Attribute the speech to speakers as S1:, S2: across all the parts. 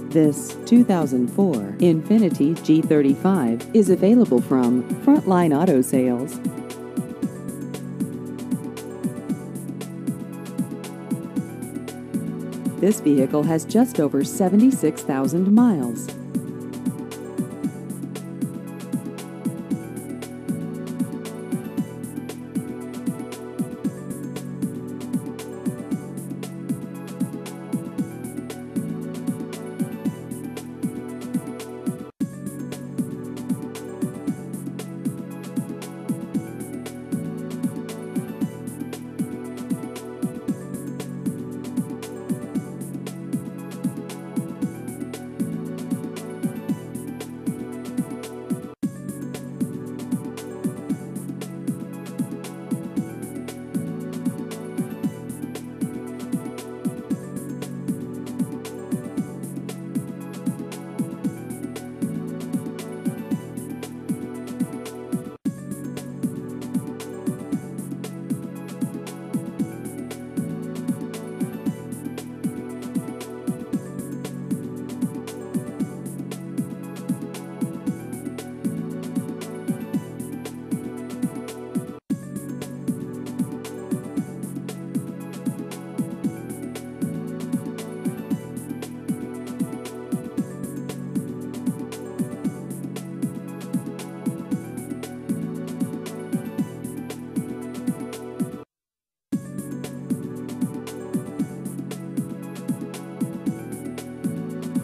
S1: This 2004 Infiniti G35 is available from Frontline Auto Sales. This vehicle has just over 76,000 miles.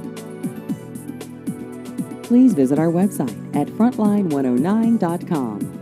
S1: Please visit our website at frontline109.com.